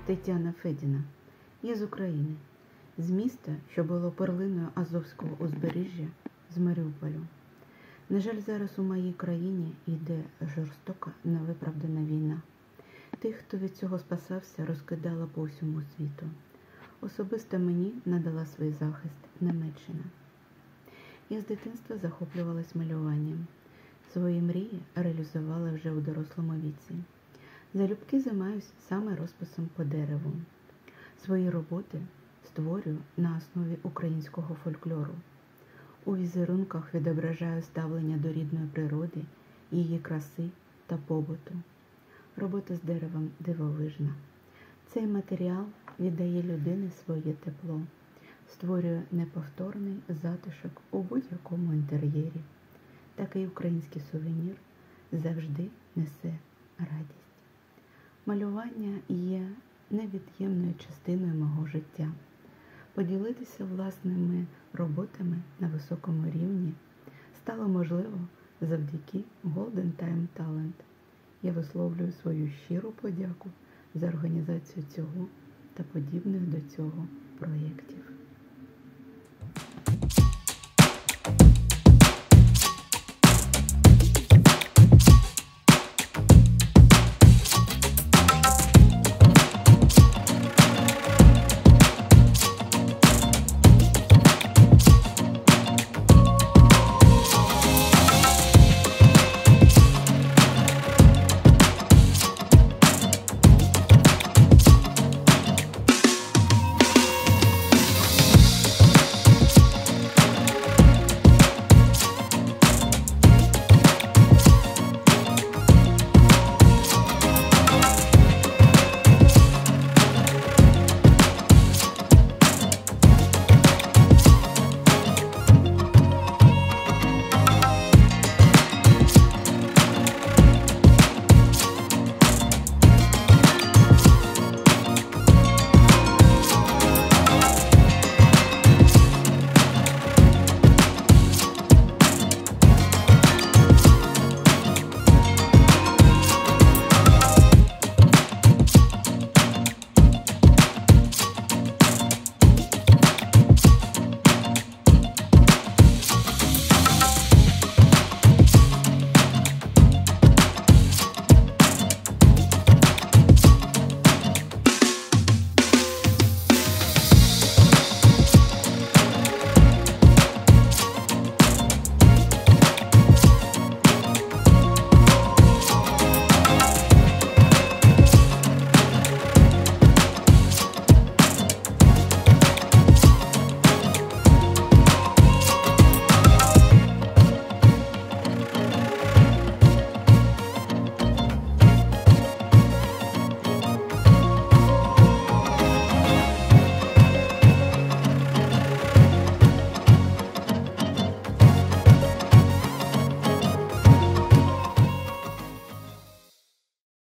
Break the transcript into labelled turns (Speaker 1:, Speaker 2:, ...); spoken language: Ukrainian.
Speaker 1: Тетяна Федіна. Я з України, з міста, що було перлиною Азовського узбережжя, з Маріуполю. На жаль, зараз у моїй країні йде жорстока, невиправдана війна. Тих, хто від цього спасався, розкидала по всьому світу. Особисто мені надала свій захист Німеччина. Я з дитинства захоплювалась малюванням. Свої мрії реалізувала вже у дорослому віці. Залюбки займаюсь саме розписом по дереву. Свої роботи створюю на основі українського фольклору. У візерунках відображаю ставлення до рідної природи, її краси та побуту. Робота з деревом дивовижна. Цей матеріал віддає людині своє тепло, створює неповторний затишок у будь-якому інтер'єрі. Такий український сувенір завжди несе радість. Малювання є невід'ємною частиною мого життя. Поділитися власними роботами на високому рівні стало можливо завдяки Golden Time Talent. Я висловлюю свою щиру подяку за організацію цього та подібних до цього проєктів.